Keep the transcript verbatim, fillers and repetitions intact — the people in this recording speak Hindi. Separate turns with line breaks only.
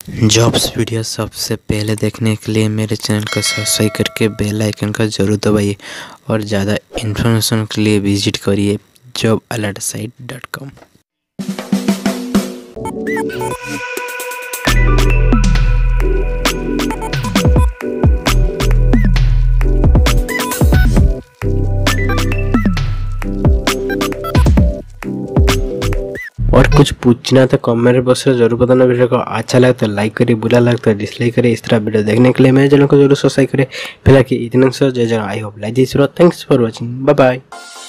जॉब्स वीडियो सबसे पहले देखने के लिए मेरे चैनल को सब्सक्राइब करके बेल आइकन का जरूर दबाइए और ज़्यादा इन्फॉर्मेशन के लिए विजिट करिए job alert site dot com. और कुछ पूछना तो कमेंट बॉक्स में जरूर बताना। वीडियो को अच्छा लगे तो लाइक करिए, बुरा लगता है डिसलाइक करिए। इस तरह वीडियो देखने के लिए मेरे चैनल को जरूर सब्सक्राइब करें। फिलहाल की इतना जय जय। I hope like this video. Thanks for watching. Bye bye.